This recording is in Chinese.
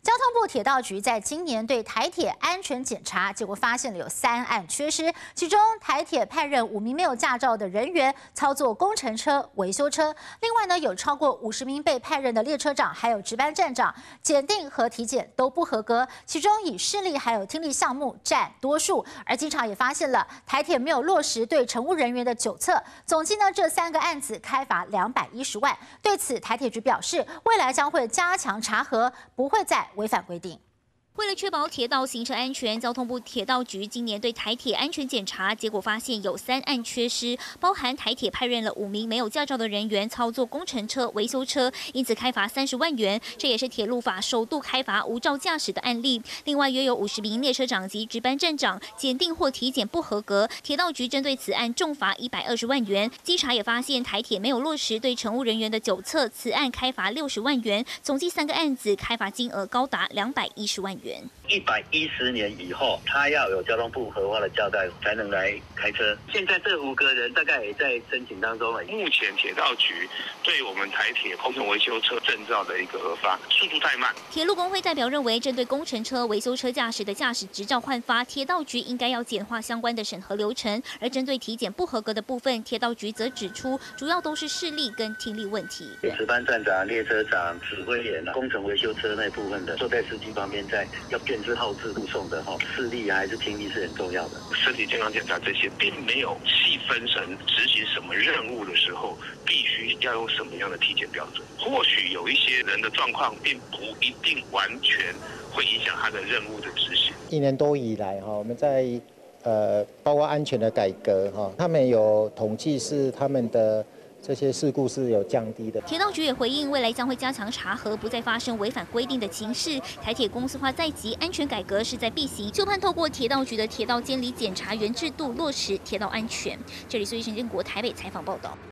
交通部铁道局在今年对台铁安全检查，结果发现了有3案缺失，其中台铁派任5名没有驾照的人员操作工程车、维修车，另外呢有超过50名被派任的列车长还有值班站长，检定和体检都不合格，其中以视力还有听力项目占多数，而经常也发现了台铁没有落实对乘务人员的酒测，总计呢这3个案子开罚210万。对此，台铁局表示，未来将会加强查核，不会再违反规定。 为了确保铁道行车安全，交通部铁道局今年对台铁安全检查，结果发现有3案缺失，包含台铁派任了5名没有驾照的人员操作工程车、维修车，因此开罚30万元。这也是铁路法首度开罚无照驾驶的案例。另外，约有50名列车长及值班站长检定或体检不合格，铁道局针对此案重罚120万元。稽查也发现台铁没有落实对乘务人员的酒测，此案开罚60万元。总计3个案子开罚金额高达210万元。 110年以后，他要有交通部核发的交代才能来开车。现在这5个人大概也在申请当中了。 目前铁道局对我们台铁工程维修车证照的一个核发速度太慢。 铁路工会代表认为，针对工程车、维修车驾驶的驾驶执照换发，铁道局应该要简化相关的审核流程。而针对体检不合格的部分，铁道局则指出，主要都是视力跟听力问题。 值班站长、列车长、指挥员、工程维修车那部分的，坐在司机旁边要辨识号志护送的视力还是听力是很重要的。 身体健康检查这些并没有细分成执行什么任务的时候，必须要用什么样的体检标准。或许有一些人的状况并不一定完全会影响他的任务的执行。 1年多以来我们在包括安全的改革他们有统计是他们的这些事故是有降低的。 铁道局也回应，未来将会加强查核，不再发生违反规定的情事。台铁公司化在即，安全改革势在必行，就盼透过铁道局的铁道监理检查员制度，落实铁道安全。这里是陈建国台北采访报道。